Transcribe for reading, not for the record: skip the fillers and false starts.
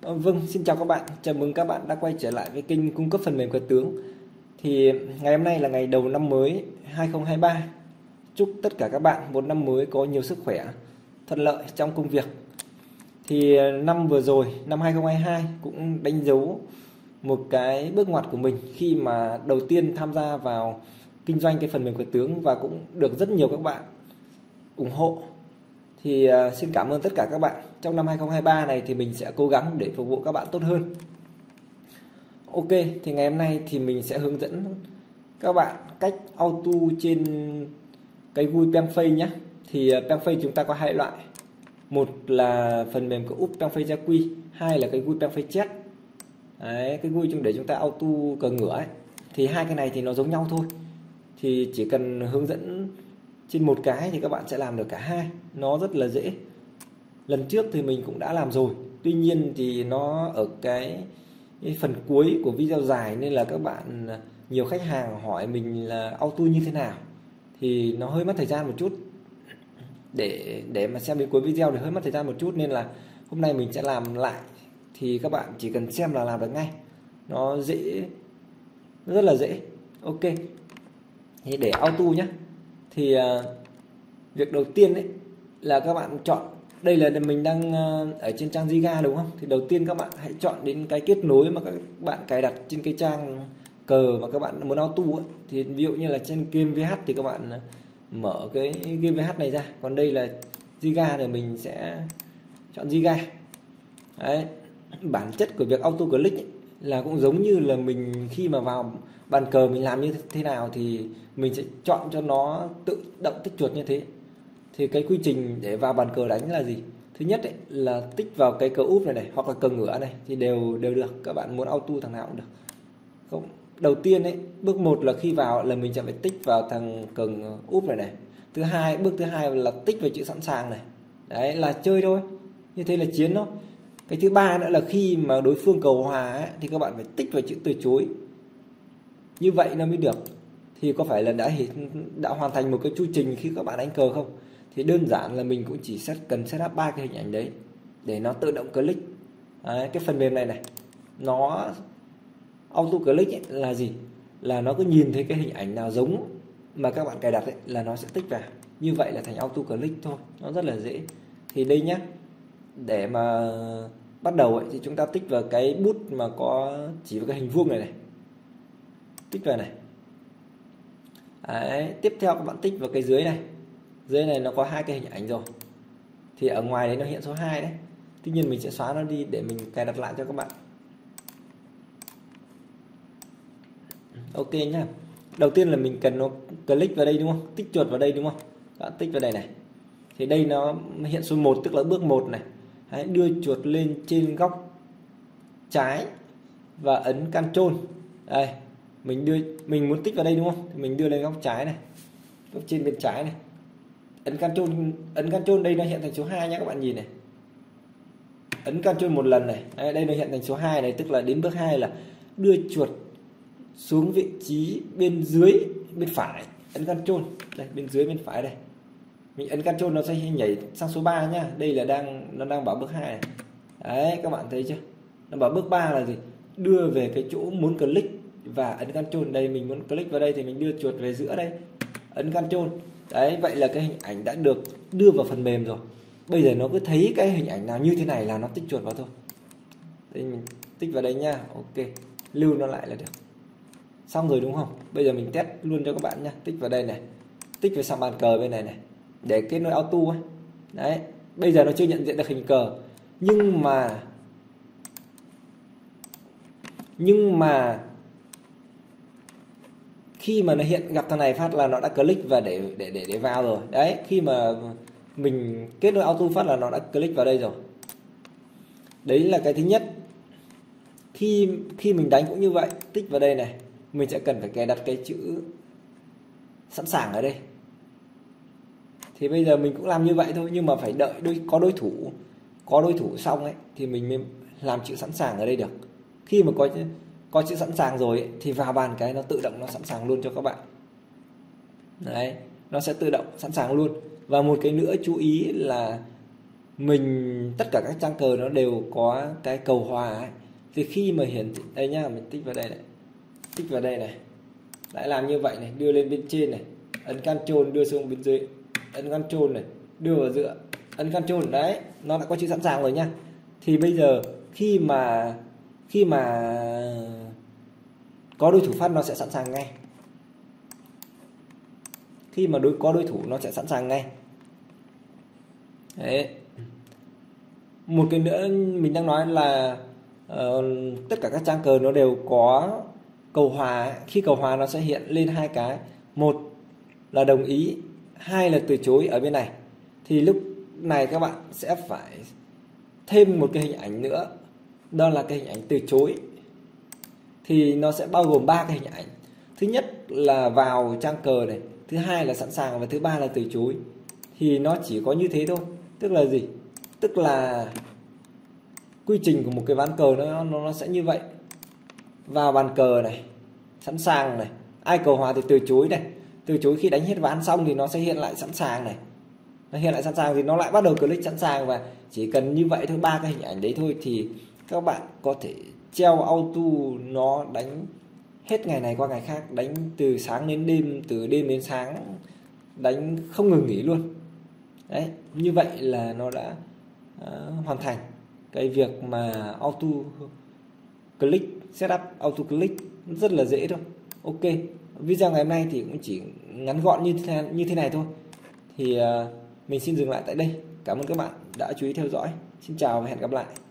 Vâng, xin chào các bạn. Chào mừng các bạn đã quay trở lại với kênh cung cấp phần mềm cờ tướng. Thì ngày hôm nay là ngày đầu năm mới 2023. Chúc tất cả các bạn một năm mới có nhiều sức khỏe, thuận lợi trong công việc. Thì năm vừa rồi, năm 2022 cũng đánh dấu một cái bước ngoặt của mình khi mà đầu tiên tham gia vào kinh doanh cái phần mềm cờ tướng và cũng được rất nhiều các bạn ủng hộ. Thì xin cảm ơn tất cả các bạn. Trong năm 2023 này thì mình sẽ cố gắng để phục vụ các bạn tốt hơn. Ok, thì ngày hôm nay thì mình sẽ hướng dẫn các bạn cách auto trên cái GUI PengPhase nhé. Thì PengPhase chúng ta có hai loại. Một là phần mềm của úp PengPhase Jaqui, hai là cái GUI PengPhase Chat. Đấy, cái GUI để chúng ta auto cờ ngửa ấy. Thì hai cái này thì nó giống nhau thôi. Thì chỉ cần hướng dẫn trên một cái thì các bạn sẽ làm được cả hai. Nó rất là dễ. Lần trước thì mình cũng đã làm rồi. Tuy nhiên thì nó ở cái phần cuối của video dài nên là các bạn, nhiều khách hàng hỏi mình là auto như thế nào. Thì nó hơi mất thời gian một chút. Để mà xem đến cuối video thì hơi mất thời gian một chút, nên là hôm nay mình sẽ làm lại. Thì các bạn chỉ cần xem là làm được ngay. Nó dễ, nó rất là dễ. Ok. Thì để auto nhé. Thì việc đầu tiên đấy là các bạn chọn, đây là mình đang ở trên trang Giga đúng không? Thì đầu tiên các bạn hãy chọn đến cái kết nối mà các bạn cài đặt trên cái trang cờ mà các bạn muốn auto ấy. Thì ví dụ như là trên game VH thì các bạn mở cái game VH này ra. Còn đây là Giga thì mình sẽ chọn Giga. Đấy. Bản chất của việc auto click ấy là cũng giống như là mình khi mà vào bàn cờ mình làm như thế nào thì mình sẽ chọn cho nó tự động tích chuột như thế. Thì cái quy trình để vào bàn cờ đánh là gì? Thứ nhất ấy, là tích vào cái cờ úp này hoặc là cờ ngửa này thì đều được. Các bạn muốn auto thằng nào cũng được. Không. Đầu tiên ấy, bước 1 là khi vào là mình sẽ phải tích vào thằng cờ úp này. Bước thứ hai là tích vào chữ sẵn sàng này. Đấy là chơi thôi. Như thế là chiến thôi. Cái thứ ba nữa là khi mà đối phương cầu hòa ấy, thì các bạn phải tích vào chữ từ chối. Như vậy nó mới được. Thì có phải là đã hoàn thành một cái chu trình khi các bạn đánh cờ không? Thì đơn giản là mình cũng chỉ cần set up 3 cái hình ảnh đấy để nó tự động click. Đấy, cái phần mềm này nó auto click ấy, là gì? Là nó cứ nhìn thấy cái hình ảnh nào giống mà các bạn cài đặt ấy, là nó sẽ tích vào. Như vậy là thành auto click thôi. Nó rất là dễ. Thì đây nhá, để mà bắt đầu ấy, thì chúng ta tích vào cái bút mà có chỉ vào cái hình vuông này. Tích vào này. Đấy, tiếp theo các bạn tích vào cái dưới này. Dưới này nó có hai cái hình ảnh rồi. Thì ở ngoài đấy nó hiện số 2 đấy. Tuy nhiên mình sẽ xóa nó đi để mình cài đặt lại cho các bạn. Ok nhá. Đầu tiên là mình cần nó click vào đây đúng không? Tích chuột vào đây đúng không? Các bạn tích vào đây này. Thì đây nó hiện số 1 tức là bước 1 này. Hãy đưa chuột lên trên góc trái và ấn Ctrl. Đây, mình muốn tích vào đây đúng không? Thì mình đưa lên góc trái này. Góc trên bên trái này. Ấn Ctrl đây nó hiện thành số 2 nhé các bạn nhìn này. Ấn Ctrl một lần này. Đây nó hiện thành số 2 này, tức là đến bước 2 là đưa chuột xuống vị trí bên dưới bên phải. Ấn Ctrl, đây bên dưới bên phải đây. Mình ấn Ctrl nó sẽ nhảy sang số 3 nhá. Đây là nó đang bảo bước 2 này. Đấy, các bạn thấy chưa? Nó bảo bước 3 là gì? Đưa về cái chỗ muốn click và ấn Ctrl. Đây mình muốn click vào đây thì mình đưa chuột về giữa đây. Ấn Ctrl. Đấy, vậy là cái hình ảnh đã được đưa vào phần mềm rồi. Bây giờ nó cứ thấy cái hình ảnh nào như thế này là nó tích chuột vào thôi. Đây mình tích vào đây nha. Ok. Lưu nó lại là được. Xong rồi đúng không? Bây giờ mình test luôn cho các bạn nha. Tích vào đây này. Tích vào sang bàn cờ bên này này. Để kết nối auto ấy. Đấy. Bây giờ nó chưa nhận diện được hình cờ. Nhưng mà khi mà nó hiện gặp thằng này phát là nó đã click và để vào rồi. Đấy, khi mà mình kết nối auto phát là nó đã click vào đây rồi. Đấy là cái thứ nhất. Khi mình đánh cũng như vậy, tích vào đây này, mình sẽ cần phải cài đặt cái chữ sẵn sàng ở đây. Thì bây giờ mình cũng làm như vậy thôi, nhưng mà phải đợi có đối thủ xong ấy thì mình mới làm chữ sẵn sàng ở đây được. Khi mà có chữ sẵn sàng rồi ấy, thì vào bàn cái nó tự động nó sẵn sàng luôn cho các bạn. Đấy, nó sẽ tự động sẵn sàng luôn. Và một cái nữa chú ý là tất cả các trang cờ nó đều có cái cầu hòa ấy. Thì khi mà hiển thị đây nhá, mình tích vào đây này, tích vào đây này, lại làm như vậy này, đưa lên bên trên này, ấn Ctrl đưa xuống bên dưới, ấn Ctrl này, đưa vào giữa, ấn Ctrl đấy, nó đã có chữ sẵn sàng rồi nhá. Thì bây giờ khi mà có đối thủ phát nó sẽ sẵn sàng ngay. Khi mà có đối thủ nó sẽ sẵn sàng ngay. Đấy. Một cái nữa mình đang nói là tất cả các trang cờ nó đều có cầu hòa. Khi cầu hòa nó sẽ hiện lên hai cái, một là đồng ý, hai là từ chối ở bên này. Thì lúc này các bạn sẽ phải thêm một cái hình ảnh nữa, đó là cái hình ảnh từ chối. Thì nó sẽ bao gồm 3 cái hình ảnh. Thứ nhất là vào trang cờ này, thứ hai là sẵn sàng và thứ ba là từ chối. Thì nó chỉ có như thế thôi. Tức là gì? Tức là quy trình của một cái ván cờ nó sẽ như vậy. Vào bàn cờ này, sẵn sàng này, ai cầu hòa thì từ chối này. Từ chối khi đánh hết ván xong thì nó sẽ hiện lại sẵn sàng này. Nó hiện lại sẵn sàng thì nó lại bắt đầu click sẵn sàng, và chỉ cần như vậy thôi, 3 cái hình ảnh đấy thôi thì các bạn có thể treo auto nó đánh hết ngày này qua ngày khác, đánh từ sáng đến đêm, từ đêm đến sáng, đánh không ngừng nghỉ luôn. Đấy, như vậy là nó đã hoàn thành cái việc mà auto click, setup auto click rất là dễ thôi. Ok, video ngày hôm nay thì cũng chỉ ngắn gọn như thế này thôi. Thì mình xin dừng lại tại đây. Cảm ơn các bạn đã chú ý theo dõi. Xin chào và hẹn gặp lại.